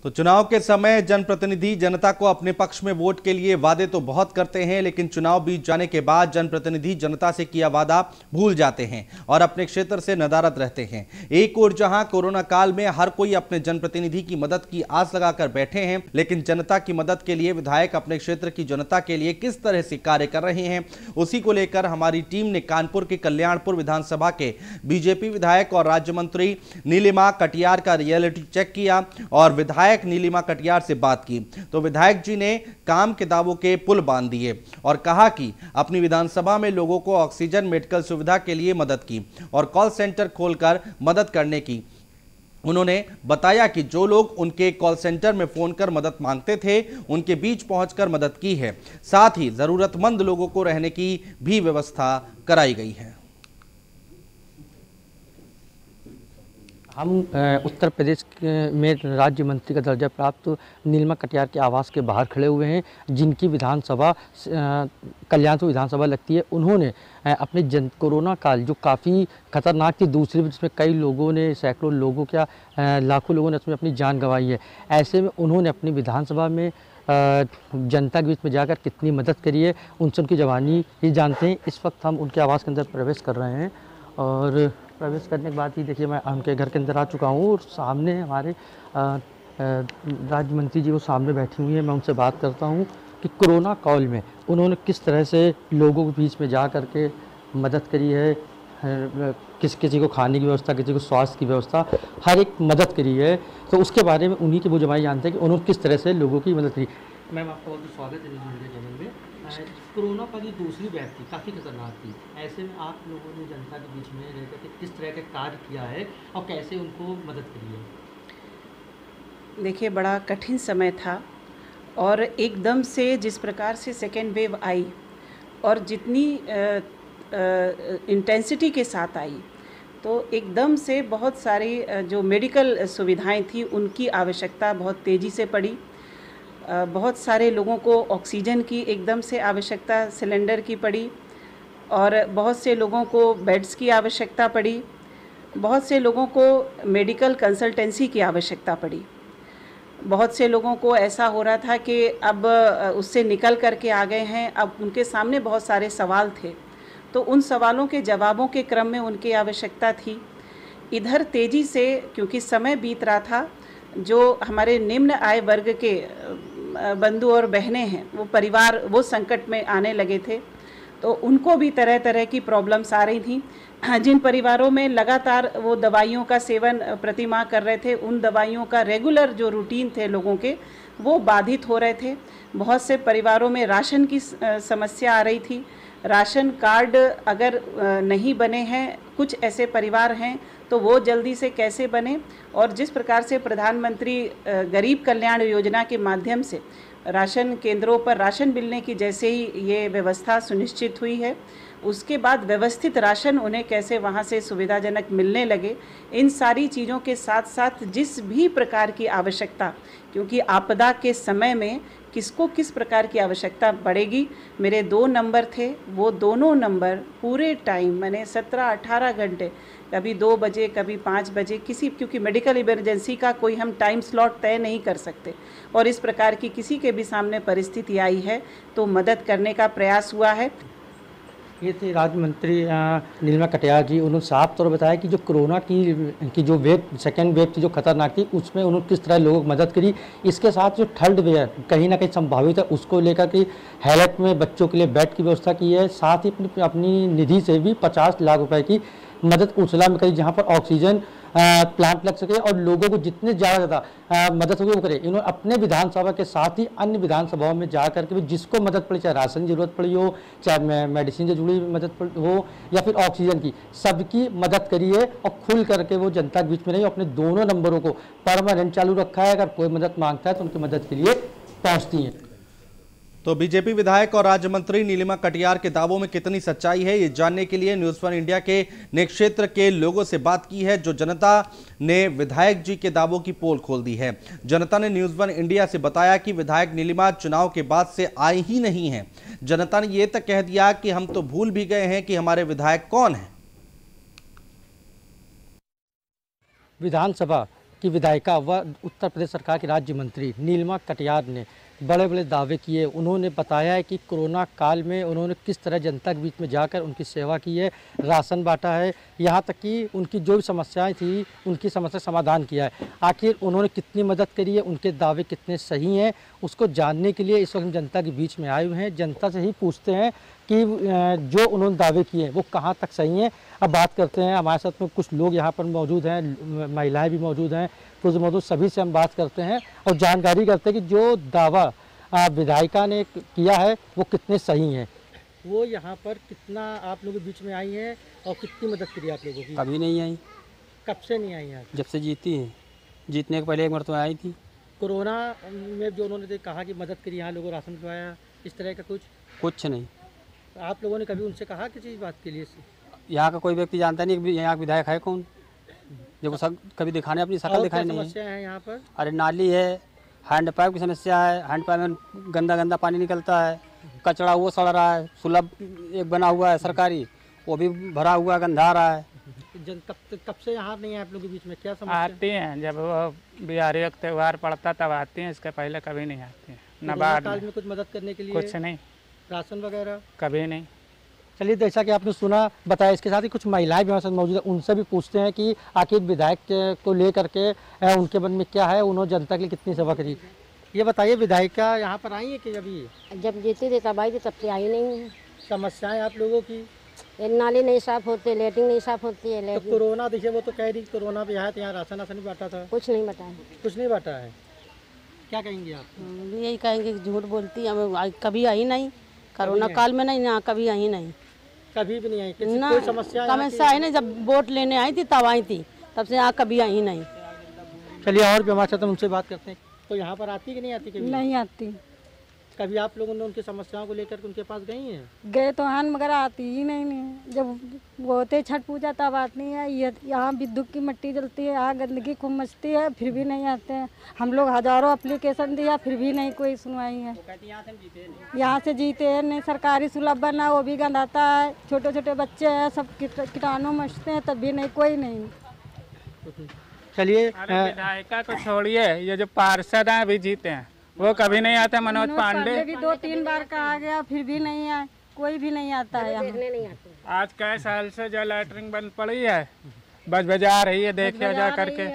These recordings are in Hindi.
तो चुनाव के समय जनप्रतिनिधि जनता को अपने पक्ष में वोट के लिए वादे तो बहुत करते हैं, लेकिन चुनाव बीत जाने के बाद जनप्रतिनिधि जनता से किया वादा भूल जाते हैं और अपने क्षेत्र से नदारद रहते हैं। एक ओर जहां कोरोना काल में हर कोई अपने जनप्रतिनिधि की मदद की आस लगाकर बैठे हैं, लेकिन जनता की मदद के लिए विधायक अपने क्षेत्र की जनता के लिए किस तरह से कार्य कर रहे हैं, उसी को लेकर हमारी टीम ने कानपुर के कल्याणपुर विधानसभा के बीजेपी विधायक और राज्य मंत्री नीलिमा कटियार का रियलिटी चेक किया और विधायक नीलिमा कटियार से बात की। तो विधायक जी ने काम के दावों के पुल बांध दिए और कहा कि अपनी विधानसभा में लोगों को ऑक्सीजन मेडिकल सुविधा के लिए मदद की और कॉल सेंटर खोलकर मदद करने की। उन्होंने बताया कि जो लोग उनके कॉल सेंटर में फोन कर मदद मांगते थे, उनके बीच पहुंचकर मदद की है। साथ ही जरूरतमंद लोगों को रहने की भी व्यवस्था कराई गई है। हम उत्तर प्रदेश में राज्य मंत्री का दर्जा प्राप्त नीलिमा कटियार के आवास के बाहर खड़े हुए हैं, जिनकी विधानसभा कल्याणपुर विधानसभा लगती है। उन्होंने अपने कोरोना काल जो काफ़ी खतरनाक थी, दूसरे जिसमें कई लोगों ने, सैकड़ों लोगों क्या लाखों लोगों ने उसमें अपनी जान गंवाई है। ऐसे में उन्होंने अपनी विधानसभा में जनता के बीच में जाकर कितनी मदद करी है, उनसे उनकी जवानी ही जानते हैं। इस वक्त हम उनके आवास के अंदर प्रवेश कर रहे हैं और प्रवेश करने के बाद ही देखिए मैं उनके घर के अंदर आ चुका हूँ और सामने हमारे राज्य मंत्री जी वो सामने बैठी हुई हैं। मैं उनसे बात करता हूँ कि कोरोना काल में उन्होंने किस तरह से लोगों के बीच में जा कर के मदद करी है, किसी को खाने की व्यवस्था, किसी को स्वास्थ्य की व्यवस्था, हर एक मदद करी है। तो उसके बारे में उन्हीं की वो जमाई जानते हैं कि उन्होंने किस तरह से लोगों की मदद करी। मैम, आपका बहुत बहुत स्वागत है मीडिया चैनल में। कोरोना का जो दूसरी वेव थी काफ़ी खतरनाक थी, ऐसे में आप लोगों ने जनता के बीच में रहकर के किस तरह का कार्य किया है और कैसे उनको मदद करी है? देखिए, बड़ा कठिन समय था और एकदम से जिस प्रकार से सेकेंड वेव आई और जितनी इंटेंसिटी के साथ आई, तो एकदम से बहुत सारी जो मेडिकल सुविधाएं थी उनकी आवश्यकता बहुत तेज़ी से पड़ी। बहुत सारे लोगों को ऑक्सीजन की एकदम से आवश्यकता सिलेंडर की पड़ी और बहुत से लोगों को बेड्स की आवश्यकता पड़ी, बहुत से लोगों को मेडिकल कंसल्टेंसी की आवश्यकता पड़ी। बहुत से लोगों को ऐसा हो रहा था कि अब उससे निकल कर के आ गए हैं, अब उनके सामने बहुत सारे सवाल थे, तो उन सवालों के जवाबों के क्रम में उनकी आवश्यकता थी। इधर तेज़ी से, क्योंकि समय बीत रहा था, जो हमारे निम्न आय वर्ग के बंधु और बहनें हैं, वो परिवार वो संकट में आने लगे थे, तो उनको भी तरह तरह की प्रॉब्लम्स आ रही थी। जिन परिवारों में लगातार वो दवाइयों का सेवन प्रतिमाह कर रहे थे, उन दवाइयों का रेगुलर जो रूटीन थे लोगों के, वो बाधित हो रहे थे। बहुत से परिवारों में राशन की समस्या आ रही थी। राशन कार्ड अगर नहीं बने हैं, कुछ ऐसे परिवार हैं, तो वो जल्दी से कैसे बने। और जिस प्रकार से प्रधानमंत्री गरीब कल्याण योजना के माध्यम से राशन केंद्रों पर राशन मिलने की जैसे ही ये व्यवस्था सुनिश्चित हुई है, उसके बाद व्यवस्थित राशन उन्हें कैसे वहाँ से सुविधाजनक मिलने लगे, इन सारी चीज़ों के साथ साथ जिस भी प्रकार की आवश्यकता, क्योंकि आपदा के समय में किसको किस प्रकार की आवश्यकता पड़ेगी, मेरे 2 नंबर थे, वो दोनों नंबर पूरे टाइम, मैंने 17-18 घंटे, कभी 2 बजे कभी 5 बजे, क्योंकि मेडिकल इमरजेंसी का कोई हम टाइम स्लॉट तय नहीं कर सकते, और इस प्रकार की किसी के भी सामने परिस्थिति आई है तो मदद करने का प्रयास हुआ है। ये थे राज्य मंत्री नीलिमा कटियार जी। उन्होंने साफ तौर पर बताया कि जो कोरोना की जो वेव, सेकेंड वेव थी जो खतरनाक थी, उसमें उन्होंने किस तरह लोगों की मदद करी। इसके साथ जो थर्ड वेव कहीं ना कहीं संभावित है, उसको लेकर के हेल्थ में बच्चों के लिए बेड की व्यवस्था की है। साथ ही अपनी निधि से भी 50 लाख रुपए की मदद उछला में करी, जहाँ पर ऑक्सीजन प्लांट लग सके और लोगों को जितने ज़्यादा मदद होगी वो करे। इन्होंने अपने विधानसभा के साथ ही अन्य विधानसभाओं में जा करके भी जिसको मदद पड़ी, चाहे राशन की जरूरत पड़ी हो, चाहे मेडिसिन से जुड़ी मदद हो या फिर ऑक्सीजन की, सबकी मदद करी है और खुल करके वो जनता के बीच में नहीं, अपने दोनों नंबरों को परमानेंट चालू रखा है। अगर कोई मदद मांगता है तो उनकी मदद के लिए पहुँचती हैं। तो बीजेपी विधायक और राज्य मंत्री नीलिमा कटियार के दावों में कितनी सच्चाई है, ये जानने के लिए न्यूज़ 1 इंडिया के ने क्षेत्र के लोगों से बात की है, जो जनता ने विधायक जी के दावों की पोल खोल दी है। जनता ने न्यूज़ 1 इंडिया से बताया कि विधायक नीलिमा चुनाव के बाद से आई ही नहीं है। जनता ने यह तक कह दिया कि हम तो भूल भी गए हैं कि हमारे विधायक कौन हैं। विधानसभा कि विधायिका व उत्तर प्रदेश सरकार की राज्य मंत्री नीलिमा कटियार ने बड़े बड़े दावे किए। उन्होंने बताया है कि कोरोना काल में उन्होंने किस तरह जनता के बीच में जाकर उनकी सेवा की है, राशन बांटा है, यहाँ तक कि उनकी जो भी समस्याएं थी उनकी समस्या समाधान किया है। आखिर उन्होंने कितनी मदद करी है, उनके दावे कितने सही हैं, उसको जानने के लिए इस वक्त हम जनता के बीच में आए हुए हैं। जनता से ही पूछते हैं कि जो उन्होंने दावे किए वो कहाँ तक सही हैं। अब बात करते हैं, हमारे साथ में कुछ लोग यहाँ पर मौजूद हैं, महिलाएं भी मौजूद हैं, पुरुष मौजूद, सभी से हम बात करते हैं और जानकारी करते हैं कि जो दावा विधायिका ने किया है वो कितने सही हैं। वो यहाँ पर कितना आप लोगों के बीच में आई हैं और कितनी मदद करी आप लोगों की? कभी नहीं आई। कब से नहीं आई हैं? जब से जीती है, जीतने के पहले एक मरतबा आई थी। कोरोना में जो उन्होंने कहा कि मदद करी, यहाँ लोगों को राशन खिलाया, इस तरह का कुछ नहीं। आप लोगों ने कभी उनसे कहा किसी बात के लिए? यहाँ का कोई व्यक्ति जानता नहीं कि यहाँ विधायक है कौन, जो सब कभी दिखाने अपनी शक्ल दिखाई नहीं समस्या है यहाँ पर? अरे नाली है, हैंड पाइप की समस्या है, हैंड पाइप में गंदा गंदा पानी निकलता है, कचरा वो सड़ रहा है, सुलभ एक बना हुआ है सरकारी, वो भी भरा हुआ गंधा रहा है। कब से यहाँ नहीं है आप लोगों के बीच में? क्या समस्या? आती हैं जब वो बिहारी का त्यौहार पड़ता तब आती हैं, इसके पहले कभी नहीं आती हैं। न बाद में कुछ मदद करने के लिए? कुछ नहीं, राशन वगैरह कभी नहीं। चलिए, जैसा कि आपने सुना बताया, इसके साथ ही कुछ महिलाएं भी हमारे साथ मौजूद है, उनसे भी पूछते हैं कि आखिर विधायक को लेकर के उनके मन में क्या है, उन्होंने जनता के लिए कितनी सेवा करी। ये बताइए, विधायिका यहाँ पर आई है कि अभी? जब जीती थी तब आई थी, तब से आई नहीं है। समस्याएं आप लोगों की? नाली नहीं साफ होती, लेटरिन नहीं साफ होती है। तो कोरोना देखिए, वो तो कह रही कोरोना भी आया था, यहाँ राशन नहीं बांटा था। कुछ नहीं बांटा है। कुछ नहीं बांटा है। क्या कहेंगे आप? यही कहेंगे कि झूठ बोलती है, कभी आई नहीं, कोरोना काल में नहीं, यहाँ कभी आई नहीं, कभी भी नहीं आई। कोई समस्या आई नहीं। जब वोट लेने आई थी तब आई थी, तब से यहाँ कभी आई नहीं। चलिए, और भी हमारे साथ उनसे बात करते हैं। तो यहाँ पर आती कि नहीं आती? कभी नहीं आती। कभी आप लोगों ने उनकी समस्याओं को लेकर उनके पास गई हैं? गए तो हन, मगर आती ही नहीं। जब वो होते छठ पूजा तब आती है। यहाँ विद्युत की मिट्टी जलती है, यहाँ गंदगी खूब मचती है, फिर भी नहीं आते हैं। हम लोग हजारों एप्लीकेशन दिया, फिर भी नहीं कोई सुनवाई है। यहाँ से जीते हैं नहीं, सरकारी सुलभ बना वो भी गंदाता है, छोटे छोटे बच्चे हैं, सब कीटाणु मचते हैं, तब भी नहीं, कोई नहीं। चलिए, विधायिका को छोड़िए, ये जो पार्षद हैं अभी जीते हैं वो कभी नहीं आते। मनोज पांडे भी 2-3 बार कहा गया, फिर भी नहीं आए, कोई भी नहीं आता है यहाँ। आज कई साल से जो लैटरिन बंद पड़ी है, बज बजा रही है, देखिए जा करके।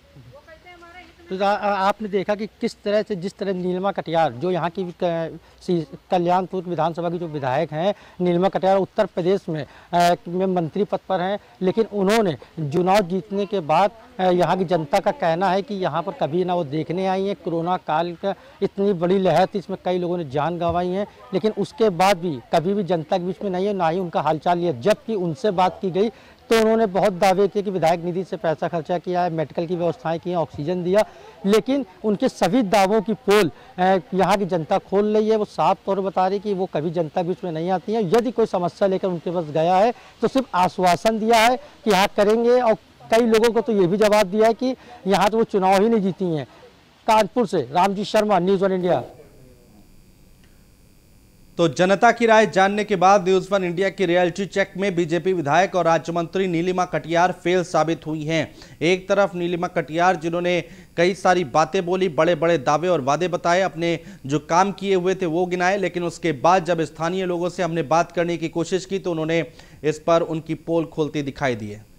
तो आपने देखा कि किस तरह से, जिस तरह नीलिमा कटियार जो यहाँ की कल्याणपुर विधानसभा की जो विधायक हैं, नीलिमा कटियार उत्तर प्रदेश में मंत्री पद पर हैं, लेकिन उन्होंने चुनाव जीतने के बाद यहाँ की जनता का कहना है कि यहाँ पर कभी ना वो देखने आई हैं। कोरोना काल का इतनी बड़ी लहर थी, इसमें कई लोगों ने जान गंवाई है, लेकिन उसके बाद भी कभी भी जनता के बीच में नहीं है, ना ही उनका हालचाल लिया। जबकि उनसे बात की गई तो उन्होंने बहुत दावे किए कि विधायक निधि से पैसा खर्चा किया है, मेडिकल की व्यवस्थाएं की हैं, ऑक्सीजन दिया, लेकिन उनके सभी दावों की पोल यहाँ की जनता खोल रही है। वो साफ तौर पर बता रही कि वो कभी जनता के बीच में नहीं आती हैं। यदि कोई समस्या लेकर उनके पास गया है तो सिर्फ आश्वासन दिया है कि यहाँ करेंगे, और कई लोगों को तो ये भी जवाब दिया है कि यहाँ तो वो चुनाव ही नहीं जीती हैं। कानपुर से रामजी शर्मा, न्यूज़ 1 इंडिया। तो जनता की राय जानने के बाद न्यूज़ 1 इंडिया की रियलिटी चेक में बीजेपी विधायक और राज्य मंत्री नीलिमा कटियार फेल साबित हुई हैं। एक तरफ नीलिमा कटियार जिन्होंने कई सारी बातें बोली, बड़े बड़े दावे और वादे बताए, अपने जो काम किए हुए थे वो गिनाए, लेकिन उसके बाद जब स्थानीय लोगों से हमने बात करने की कोशिश की तो उन्होंने इस पर उनकी पोल खोलती दिखाई दी है।